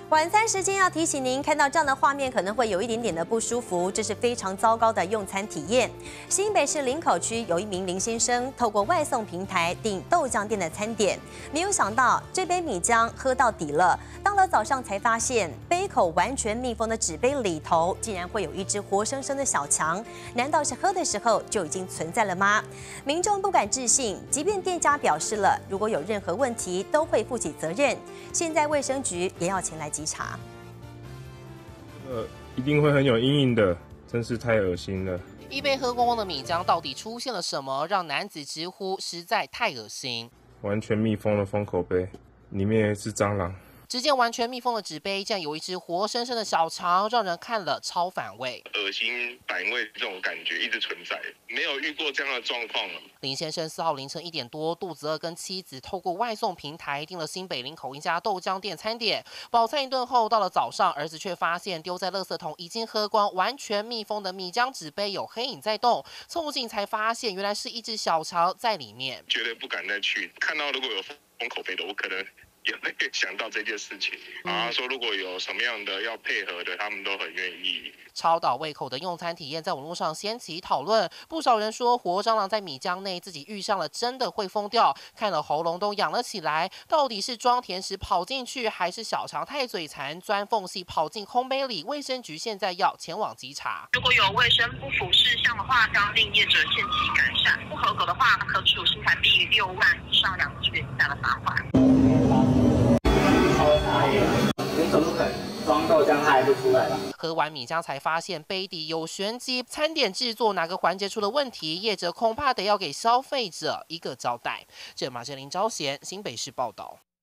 晚餐时间要提醒您，看到这样的画面可能会有一点点的不舒服，这是非常糟糕的用餐体验。新北市林口区有一名林先生透过外送平台订豆浆店的餐点，没有想到这杯米浆喝到底了。到了早上才发现，杯口完全密封的纸杯里头竟然会有一只活生生的小强，难道是喝的时候就已经存在了吗？民众不敢置信，即便店家表示了，如果有任何问题都会负起责任。现在卫生局也要前来稽查。 一定会很有阴影的，真是太恶心了。 一杯喝光光的米浆到底出现了什么，让男子直呼实在太恶心。 完全密封的封口杯，里面是蟑螂。 只见完全密封的纸杯，竟然有一只活生生的小强，让人看了超反胃。 恶心、反胃这种感觉一直存在，没有遇过这样的状况。 林先生4号凌晨1点多，肚子饿，跟妻子透过外送平台订了新北林口一家豆浆店餐点。饱餐一顿后，到了早上，儿子却发现丢在垃圾桶已经喝光、完全密封的米浆纸杯有黑影在动，凑近才发现原来是一只小强在里面。 绝对不敢再去看到，如果有封口杯的，我可能也会想到这件事情。说如果有什么样的要配合的，他们都很愿意。 超倒胃口的用餐体验在网络上掀起讨论，不少人说活蟑螂在米浆内自己遇上了真的会疯掉，看了喉咙都痒了起来。到底是装甜食跑进去，还是小强太嘴馋钻缝隙跑进空杯里？卫生局现在要前往稽查。 如果有卫生不符事项的话，将令业者限期改善；不合格的话，可处新台币6万以上2亿元以下的罚款。 你怎么可能装豆浆它还不出来吧？ 喝完米浆才发现杯底有玄机，餐点制作哪个环节出了问题，业者恐怕得要给消费者一个交代。这马志林、昭贤新北市报道。